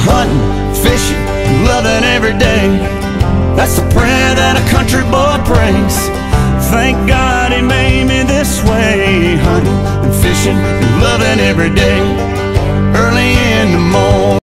hunting, fishing, loving every day. That's the prayer that a country boy prays. Thank God he made me this way, hunting and fishing and loving every day. Early